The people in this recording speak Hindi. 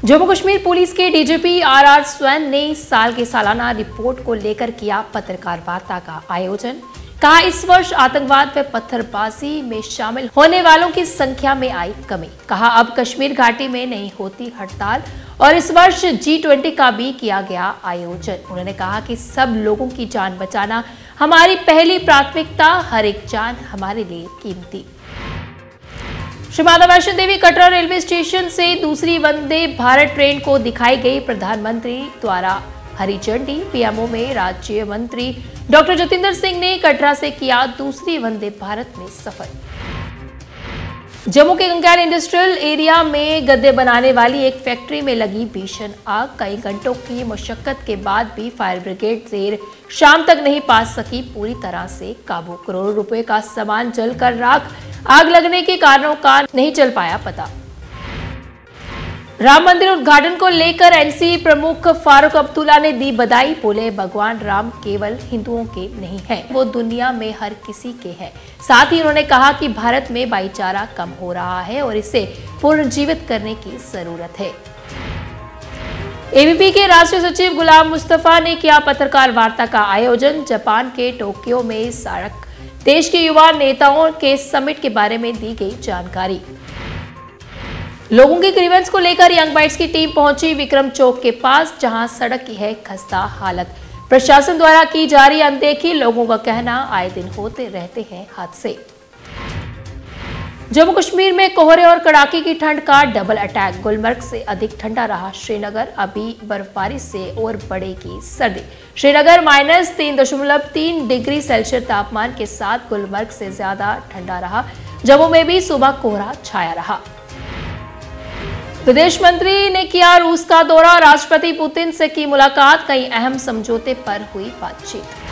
जम्मू कश्मीर पुलिस के डीजीपी आर स्वैन ने साल की सालाना रिपोर्ट को लेकर किया पत्रकार वार्ता का आयोजन। कहा, इस वर्ष आतंकवाद व पत्थरबाजी में शामिल होने वालों की संख्या में आई कमी। कहा, अब कश्मीर घाटी में नहीं होती हड़ताल और इस वर्ष G20 का भी किया गया आयोजन। उन्होंने कहा कि सब लोगों की जान बचाना हमारी पहली प्राथमिकता, हर एक जान हमारे लिए कीमती। श्री माता वैष्णो देवी कटरा रेलवे स्टेशन से दूसरी वंदे भारत ट्रेन को दिखाई गई प्रधानमंत्री द्वारा हरी झंडी। पीएमओ में राज्य मंत्री डॉक्टर जतिंदर सिंह ने कटरा से किया दूसरी वंदे भारत में सफर। जम्मू के गंगैर इंडस्ट्रियल एरिया में गद्दे बनाने वाली एक फैक्ट्री में लगी भीषण आग। कई घंटों की मशक्कत के बाद भी फायर ब्रिगेड देर शाम तक नहीं पा सकी पूरी तरह से काबू। करोड़ों रुपए का सामान जलकर राख। आग लगने के कारणों का नहीं चल पाया पता। राम मंदिर उद्घाटन को लेकर एनसी प्रमुख फारूक अब्दुल्ला ने दी बधाई। बोले, भगवान राम केवल हिंदुओं के नहीं है, वो दुनिया में हर किसी के हैं। साथ ही उन्होंने कहा कि भारत में भाईचारा कम हो रहा है और इसे पुनर्जीवित करने की जरूरत है। एबीपी के राष्ट्रीय सचिव गुलाम मुस्तफा ने किया पत्रकार वार्ता का आयोजन। जापान के टोक्यो में सड़क देश के युवा नेताओं के समिट के बारे में दी गई जानकारी। लोगों की ग्रीवेंस को लेकर यंग बाइट्स की टीम पहुंची विक्रम चौक के पास, जहां सड़क की है खस्ता हालत। प्रशासन द्वारा की जा रही अनदेखी। लोगों का कहना, आए दिन होते रहते हैं हादसे। जम्मू कश्मीर में कोहरे और कड़ाके की ठंड का डबल अटैक। गुलमर्ग से अधिक ठंडा रहा श्रीनगर। अभी बर्फबारी से और बढ़ेगी सर्दी। श्रीनगर -3.3 डिग्री सेल्सियस तापमान के साथ गुलमर्ग से ज्यादा ठंडा रहा। जम्मू में भी सुबह कोहरा छाया रहा। विदेश मंत्री ने किया रूस का दौरा। राष्ट्रपति पुतिन से की मुलाकात। कई अहम समझौते पर हुई बातचीत।